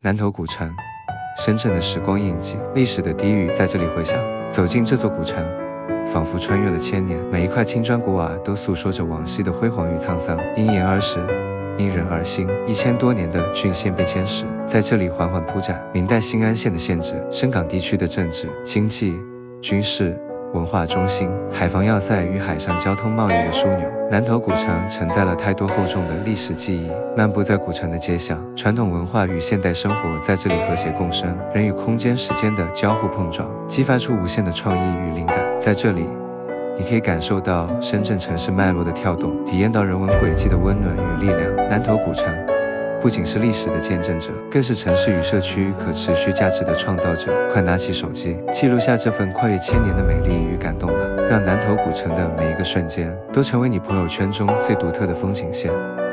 南头古城，深圳的时光印记，历史的低语在这里回响。走进这座古城，仿佛穿越了千年，每一块青砖古瓦都诉说着往昔的辉煌与沧桑。因言而实，因人而兴，1000多年的郡县变迁史在这里缓缓铺展。明代新安县的县治，深港地区的政治、经济、军事、文化中心，海防要塞与海上交通贸易的枢纽。南头古城承载了太多厚重的历史记忆。漫步在古城的街巷，传统文化与现代生活在这里和谐共生，人与空间、时间的交互碰撞，激发出无限的创意与灵感。在这里，你可以感受到深圳城市脉络的跳动，体验到人文轨迹的温暖与力量。南头古城不仅是历史的见证者，更是城市与社区可持续价值的创造者。快拿起手机，记录下这份跨越千年的美丽与感动吧，让南头古城的每一个瞬间都成为你朋友圈中最独特的风景线。